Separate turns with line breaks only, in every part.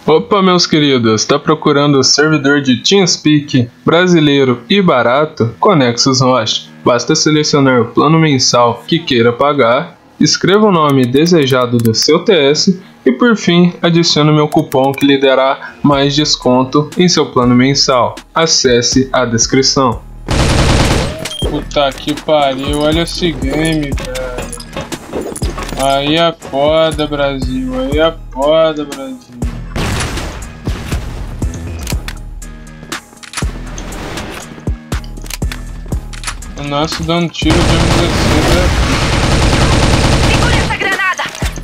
Opa, meus queridos, está procurando o servidor de TeamSpeak brasileiro e barato? Conexus Host. Basta selecionar o plano mensal que queira pagar, escreva o nome desejado do seu TS e por fim adicione meu cupom que lhe dará mais desconto em seu plano mensal. Acesse a descrição. Puta que pariu, olha esse game, velho. Aí é foda, Brasil, aí é foda, Brasil. O nosso dando tiro de M16.
Segura essa granada!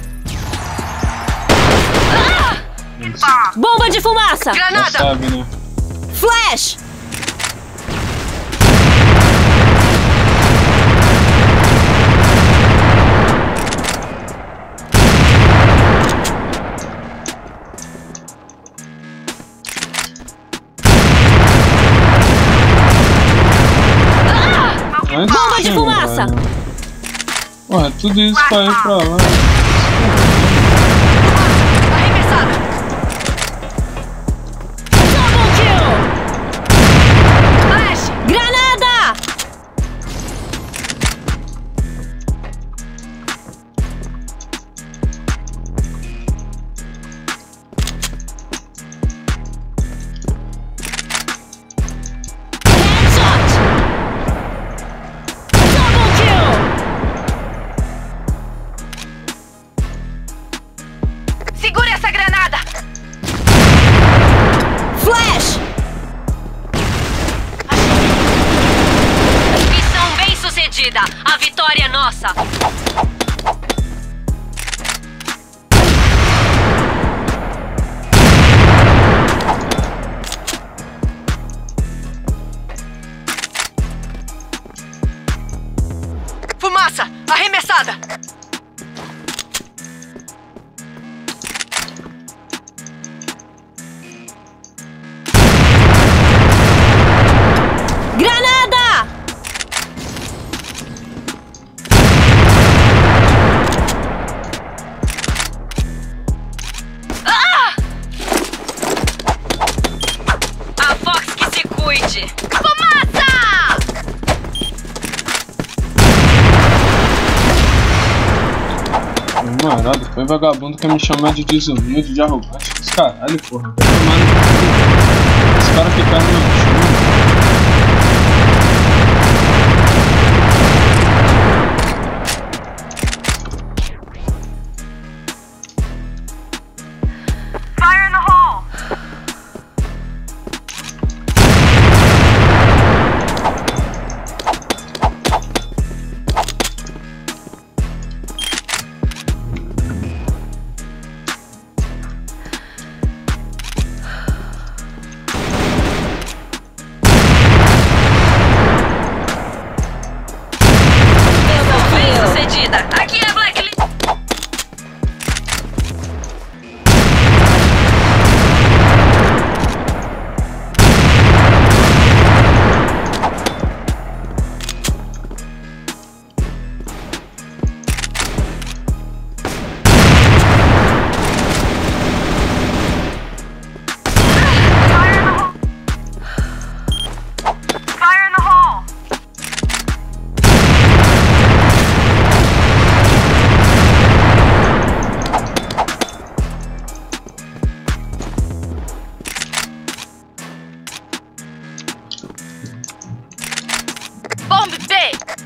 Bomba de fumaça!
Granada!
Já sabe, né?
Flash! Bomba de fumaça!
Porra, tudo isso pra ir pra lá.
Arremessada!
Double kill!
Flash!
Granada! Headshot! Double kill!
Segura essa granada!
Flash!
Missão bem sucedida! A vitória é nossa! Fumaça! Arremessada!
Granada!
A Fox que se cuide! Fumaça!
Mano, depois vagabundo quer me chamar de desumilde, de arrogante. Os caralho, porra. Vai tomar no cu. Os caras ficaram no meu time.
Fire in the hole! Missão bem sucedida! Aqui é Blacklist! Fire in the hole! Bomb B!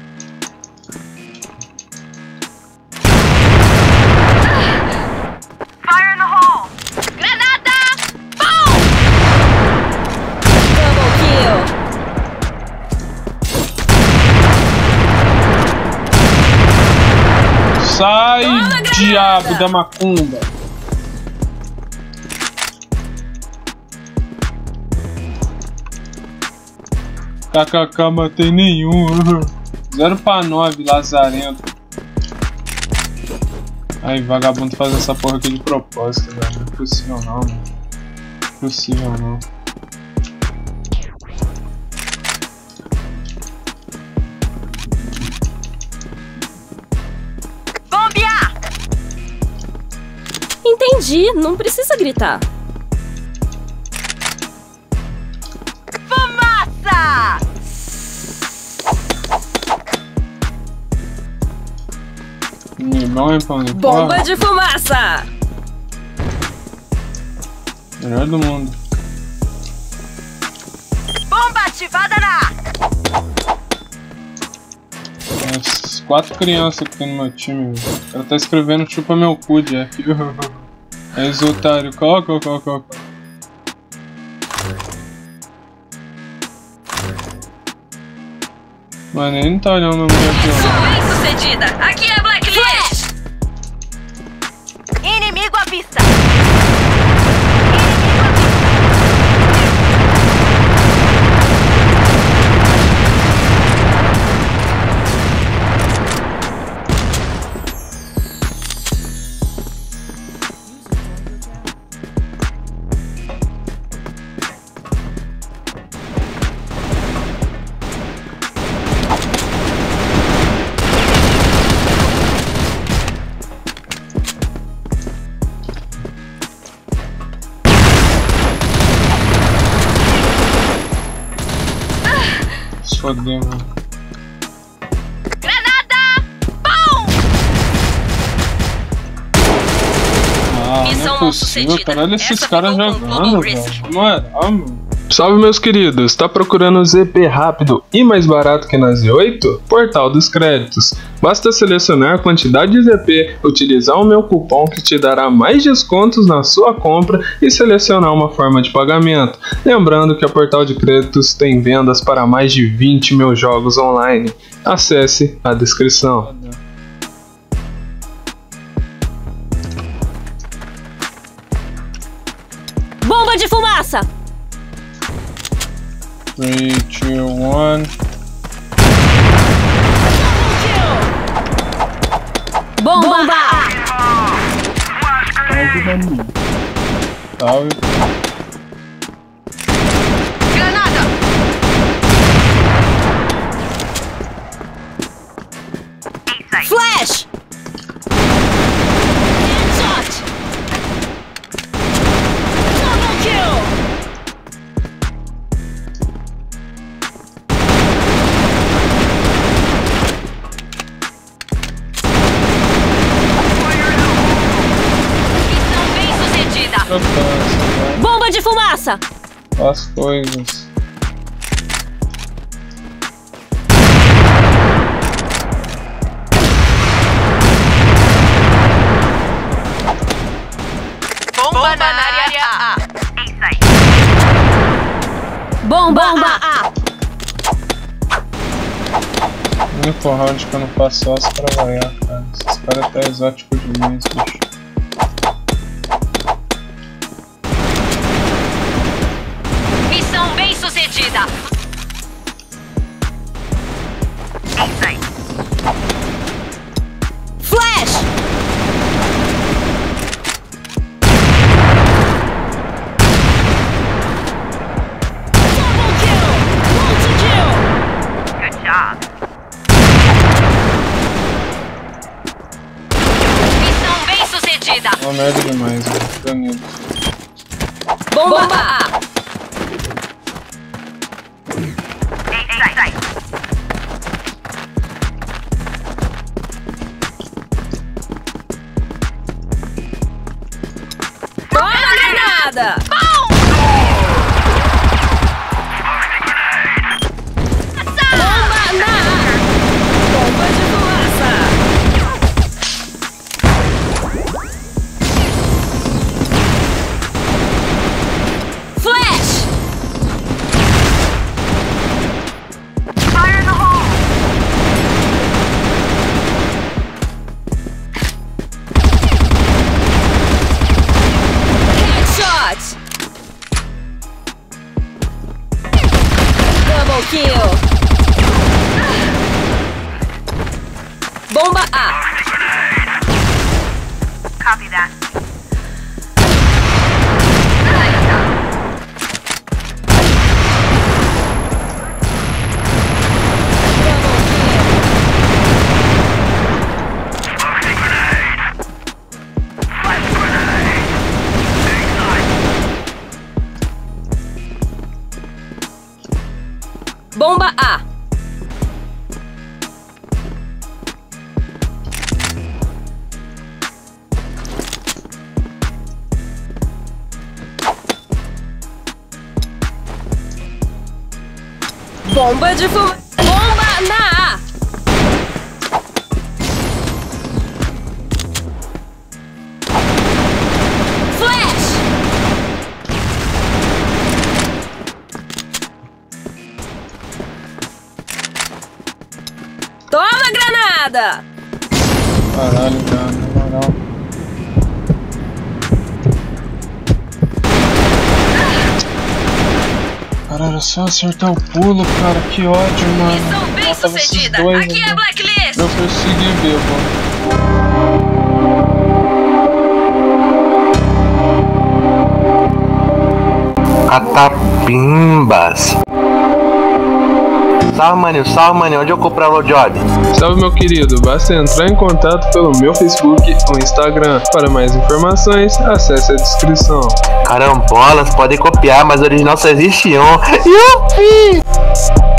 Fire in the hole! Granada! Boom!
Double kill!
Sai, diabo da macumba. KKK, matei nenhum. 0/9, lazarento. Aí, vagabundo faz essa porra aqui de propósito, velho. Não é possível não, mano. Não é possível não.
Bombear!
Entendi, não precisa gritar.
Limão em pão de
Bomba
forma.
de fumaça!
Melhor do mundo.
Bomba ativada na A.
Tem essas 4 crianças que tem no meu time. O cara tá escrevendo chupa meu cu, Jack. É esse otário. Coloca. Mano, ele não tá olhando no meu aqui,
Bem sucedida. Aqui é Blacklist. Inimigo à vista.
Se foder, mano.
Granada. Bom.
Ah,
Missão
não é
não
possível,
sucedida.
caralho, esses
Essa
caras
ficou com
jogando,
Global
velho.
Risk.
Moral, mano.
Salve meus queridos, tá procurando ZP rápido e mais barato que na Z8? Portal dos Créditos. Basta selecionar a quantidade de ZP, utilizar o meu cupom que te dará mais descontos na sua compra e selecionar uma forma de pagamento. Lembrando que a Portal de Créditos tem vendas para mais de 20 mil jogos online. Acesse a descrição.
Bomba de fumaça!
3, 2, 1.
Bomba!
Salve, mano. Salve.
Granada.
Flash! Headshot! Double kill!
Missão bem sucedida.
Fantástico,
Bomba de fumaça!
né? As coisas.
Bomba na área A.
Bomba A!
O único round que eu não faço só as pra variar, cara. Esses caras tá exótico demais, bicho.
Missão bem sucedida.
Flash! Double kill! Multi-kill!
Good job. Missão bem sucedida.
Uma merda demais, mano. Danido.
Bomba A! Toma granada! Bomba na A! Bomba de fumaça! Flash!
Fire in the hole.
Headshot! Double kill! Bomba A!
Copy that.
Double kill! Bomba A! Bomba de fumaça. Bomba na A. Flash. Toma granada.
Caralho, cara, na moral. Cara, era só acertar o pulo, cara. Que ódio, mano.
Missão bem
Matava esses
sucedida.
dois,
Aqui é a
né?
Blacklist.
Eu persegui ver, mano.
Catapimbas. Salve, maninho. Onde eu comprar o Job?
Salve, meu querido. Basta entrar em contato pelo meu Facebook ou Instagram. Para mais informações, acesse a descrição.
Carambolas, podem copiar, mas original só existe um. Yupi!